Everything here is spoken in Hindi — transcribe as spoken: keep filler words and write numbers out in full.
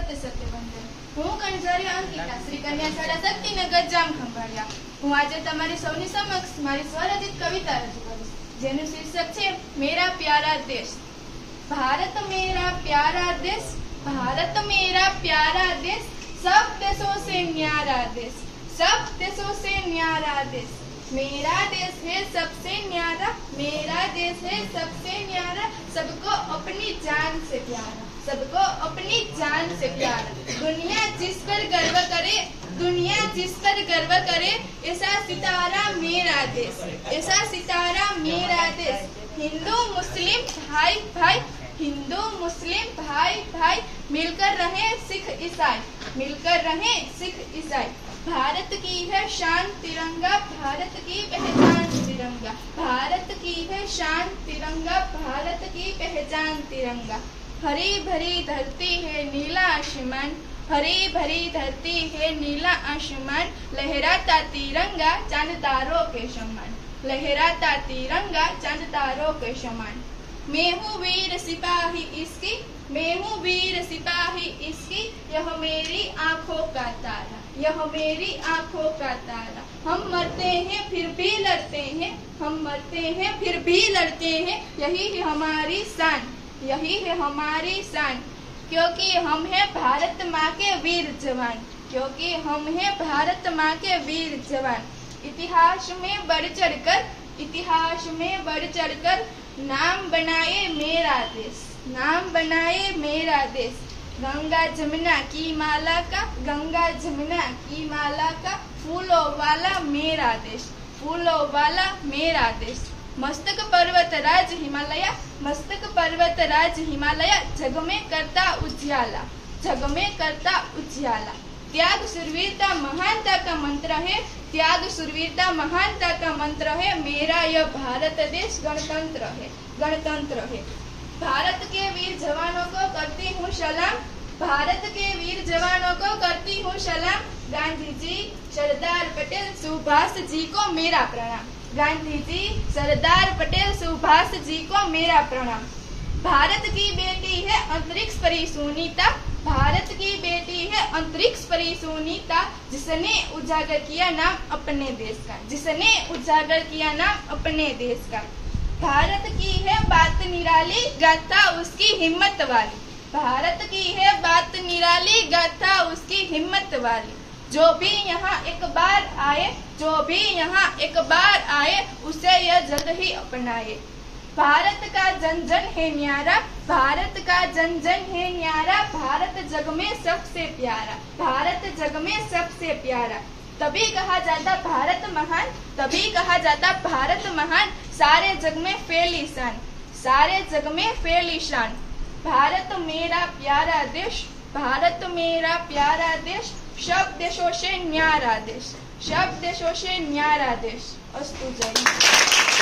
સત્ય સત્ય બંધન હું કંજરી અંકિતા શ્રી કન્યા શાળા શક્તિનગર જામ ખંભાળિયા હું આજે તમારી સૌની સમક્ષ મારી સ્વરચિત કવિતા રજૂ કરીશ જેનું શીર્ષક છે મેરા પ્યારા દેશ। भारत मेरा प्यारा देश, भारत मेरा प्यारा देश, सब देशों से न्यारा देश, सब देशों से न्यारा देश। मेरा देश है सबसे न्यारा, मेरा देश है सबसे न्यारा, सबको अपनी जान से प्यारा, सबको अपनी जान से प्यारा। दुनिया जिस पर गर्व करे, दुनिया जिस पर गर्व करे, ऐसा सितारा मेरा देश, ऐसा सितारा मेरा देश। हिंदू मुस्लिम भाई भाई, हिंदू मुस्लिम भाई भाई, मिलकर रहे सिख ईसाई, मिलकर रहे सिख ईसाई। भारत की है शान तिरंगा, भारत की पहचान तिरंगा, भारत की है शान तिरंगा, भारत की पहचान तिरंगा। हरी भरी धरती है नीला आसमान, हरी भरी धरती है नीला आसमान, लहराता तिरंगा चांद तारों के समान, लहराता तिरंगा चांद तारों के समान। मैं हूँ वीर सिपाही इसकी, मैं हूँ वीर सिपाही इसकी, यह मेरी आंखों का तारा, यह मेरी आंखों का तारा। हम मरते हैं फिर भी लड़ते हैं, हम मरते हैं फिर भी लड़ते हैं, यही है हमारी शान, यही है हमारी शान। क्योंकि हम हैं भारत माँ के वीर जवान, क्योंकि हम हैं भारत माँ के वीर जवान। इतिहास में बढ़ चढ़कर, इतिहास में बढ़ चढ़कर नाम बनाए मेरा देश, नाम बनाए मेरा देश। गंगा जमुना की माला का, गंगा जमुना की माला का, फूलों वाला मेरा देश, फूलों वाला मेरा देश। मस्तक पर्वत राज हिमालय, मस्तक पर्वत राज हिमालय, जग में करता उज्याला, जग में करता उज्याला। त्याग सुरवीरता महानता का मंत्र है, त्याग सुरवीरता महानता का मंत्र है, मेरा यह भारत देश गणतंत्र है, गणतंत्र है। भारत के वीर जवानों को करती हूँ सलाम, भारत के वीर जवानों को करती हूँ सलाम। गांधी जी सरदार पटेल सुभाष जी को मेरा प्रणाम, गांधी जी सरदार पटेल सुभाष जी को मेरा प्रणाम। भारत की बेटी है अंतरिक्ष परी सुनीता, भारत की बेटी है अंतरिक्ष परी सुनीता, जिसने उजागर किया नाम अपने देश का, जिसने उजागर किया नाम अपने देश का। भारत की है बात निराली, गाथा उसकी हिम्मत वाली, भारत की है बात निराली, गाथा उसकी हिम्मत वाली। जो भी यहाँ एक बार आए, जो भी यहाँ एक बार आए, उसे यह जल्द ही अपनाए। भारत का जन जन है न्यारा, भारत का जन जन है न्यारा, भारत जग में सबसे प्यारा, भारत जग में सबसे प्यारा। तभी कहा जाता भारत महान, तभी कहा जाता भारत महान, सारे जग में फैली शान, सारे जग में फैली शान। भारत मेरा प्यारा देश, भारत मेरा प्यारा देश, सब देशों से न्यारा देश, सब देशों से न्यारा देश। अस्तु जय।